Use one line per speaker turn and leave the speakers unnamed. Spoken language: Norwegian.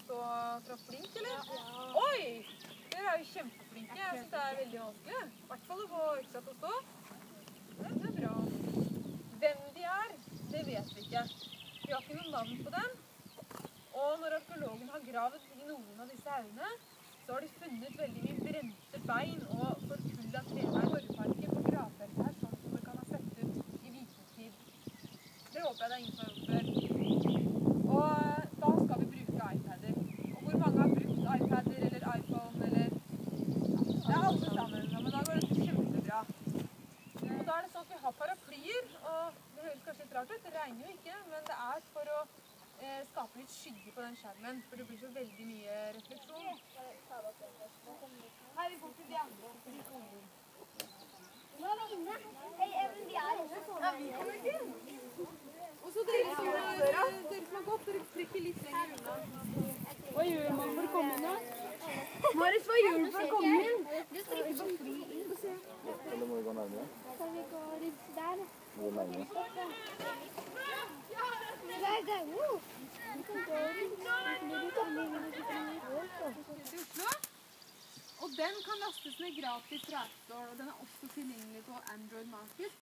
stå fra flink, eller? Ja. Oi! Dere jo kjempeflinke. Jeg synes det veldig vanskelig. I hvert fall å få øksa til å stå. Det bra. Hvem de det vet vi ikke. Vi har ikke noen navn på dem. Og når arkeologen har gravet i noen av disse haugene, så har de funnet veldig mye brente bein og forkullet trebein. Borreparken på gravfeltet her, sånn som det kan ha sett ut i vikingtid. Det håper jeg det ingen som har gjort før. Og da skal vi bruke iPader. Og hvor mange har brukt iPader eller iPhone eller... Ja, alle sammen. Ja, men da går det kjempebra. Og da det sånn at vi har paraplyer, og det høres kanskje litt rart ut, det regner jo ikke, men det for å skape litt skygge på den skjermen, for det blir så veldig mye refleksjon. Her vi får til de andre.
Nå vi inne. Hei, Even, vi inne.
Ja, vi kommer ikke. Og så dere som har gått, dere trekker litt lenger unna.
Hva gjør man for å komme inn da?
Marit, hva gjør du for å komme inn? Du trykker på fly inn.
Eller må vi gå nærmere?
Så vi går litt der.
Hvor nærmere?
Der. Vi kan gå litt.
Til Oslo. Og den kan lastes ned gratis fra App Store, og den også tilgjengelig på Android Market.